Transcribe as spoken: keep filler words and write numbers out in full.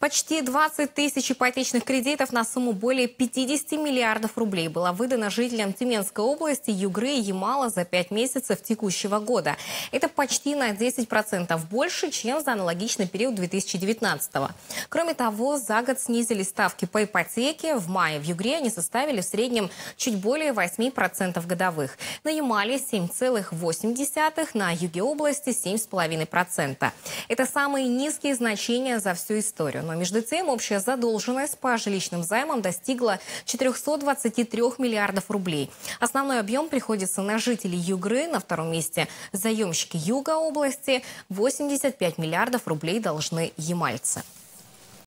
Почти двадцать тысяч ипотечных кредитов на сумму более пятидесяти миллиардов рублей было выдано жителям Тюменской области, Югры и Ямала за пять месяцев текущего года. Это почти на десять процентов больше, чем за аналогичный период две тысячи девятнадцатого. Кроме того, за год снизили ставки по ипотеке. В мае в Югре они составили в среднем чуть более восьми процентов годовых. На Ямале семь целых восемь десятых, на юге области семь целых пять десятых процента. Это самые низкие значения за всю историю. Но между тем общая задолженность по жилищным займам достигла четырёхсот двадцати трёх миллиардов рублей. Основной объем приходится на жителей Югры. На втором месте заемщики юга области. восемьдесят пять миллиардов рублей должны ямальцы.